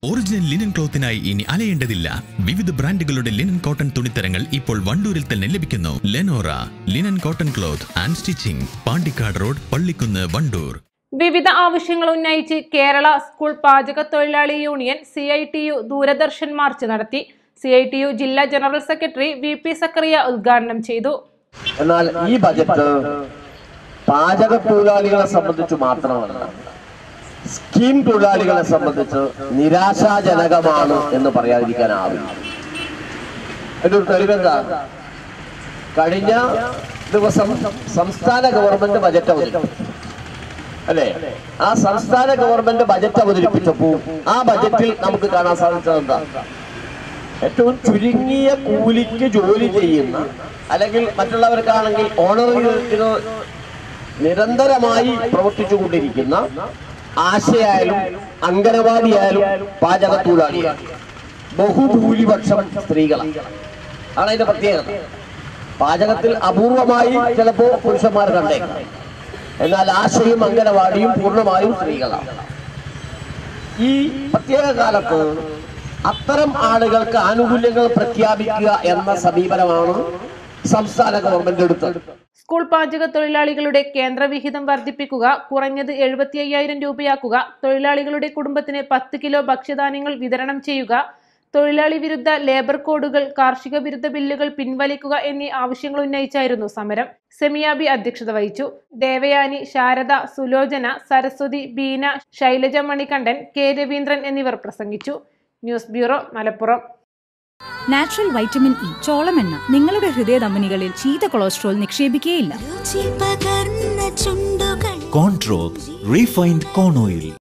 Original linen ക്ലോത്തിനായി ഇനി അലയേണ്ടതില്ല. വിവിധ ബ്രാൻഡുകളുടെ ലിനൻ കോട്ടൺ തുണിത്തരങ്ങൾ ഇപ്പോൾ വണ്ടൂരിൽ തന്നെ ലഭിക്കുന്നു. Lenora linen cotton cloth and stitching, Pandikkad road, Pallikkunnu, Wandoor. വിവിധ ആവശ്യങ്ങൾ ഉന്നയിച്ച് കേരള സ്കൂൾ പാചക തൊഴിലാളി യൂണിയൻ CITU ദൂരദർശൻ മാർച്ച് നടത്തി. CITU ജില്ലാ ജനറൽ സെക്രട്ടറി VP സക്കറിയ ഉദ്ഘാടനം ചെയ്തു. എന്നാൽ ഈ ബജറ്റ് പാചക തൊഴിലാളികളെ സംബന്ധിച്ച് മാത്രമല്ല, സ്കീം തൊഴിലാളികളെ സംബന്ധിച്ച് നിരാശാജനകമാണ് എന്ന് പറയാതിരിക്കാനാവില്ല. എന്നൊരു തെളിവെന്താ? കഴിഞ്ഞ ദിവസം സംസ്ഥാന ഗവൺമെന്റ് ബജറ്റ് അവതരിപ്പിച്ചു അല്ലേ? ആ സംസ്ഥാന ഗവൺമെന്റ് ബജറ്റ് അവതരിപ്പിച്ചപ്പോൾ ആ ബജറ്റിൽ നമുക്ക് കാണാൻ സാധിച്ചത് എന്താ? ഏറ്റവും ചുരുങ്ങിയ കൂലിക്ക് ജോലി ചെയ്യുന്ന, അല്ലെങ്കിൽ മറ്റുള്ളവർക്കാണെങ്കിൽ ഓണറിന് നിരന്തരമായി പ്രവർത്തിച്ചുകൊണ്ടിരിക്കുന്ന ആശയായാലും അംഗനവാടിയായാലും പാചക തൊഴിലാളിയായാലും ബഹുഭൂരിപക്ഷം സ്ത്രീകളാണ്. ആണ് അതിന്റെ പ്രത്യേകത. പാചകത്തിൽ അപൂർവമായി ചിലപ്പോൾ പുരുഷന്മാർ കണ്ടേക്കാം, എന്നാൽ ആശയും അംഗനവാടിയും പൂർണ്ണമായും സ്ത്രീകളാണ്. ഈ പ്രത്യേക കാലത്ത് അത്തരം ആളുകൾക്ക് ആനുകൂല്യങ്ങൾ പ്രഖ്യാപിക്കുക എന്ന സമീപനമാണ് സംസ്ഥാന ഗവൺമെന്റ് എടുത്തത്. സ്കൂൾ പാചക തൊഴിലാളികളുടെ കേന്ദ്ര വിഹിതം വർദ്ധിപ്പിക്കുക, കുറഞ്ഞത് 75,000 രൂപയാക്കുക, തൊഴിലാളികളുടെ കുടുംബത്തിന് 10 കിലോ ഭക്ഷ്യധാന്യങ്ങൾ വിതരണം ചെയ്യുക, തൊഴിലാളി വിരുദ്ധ ലേബർ കോഡുകൾ, കാർഷിക വിരുദ്ധ ബില്ലുകൾ പിൻവലിക്കുക എന്നീ ആവശ്യങ്ങൾ ഉന്നയിച്ചായിരുന്നു സമരം. സെമിയാബി അധ്യക്ഷത വഹിച്ചു. ദേവയാനി, ശാരദ, സുലോചന, സരസ്വതി, ബീന, ശൈലജ മണികണ്ഠൻ, K രവീന്ദ്രൻ എന്നിവർ പ്രസംഗിച്ചു. News bureau, Malappuram. Natural vitamin E ചോളമെണ്ണ നിങ്ങളുടെ ഹൃദയധമനികളിൽ ചീത്ത കൊളസ്ട്രോൾ നിക്ഷേപിക്കുകയില്ല. കോൺട്രോപ്പ് റീഫൈൻഡ് കോൺ ഓയിൽ.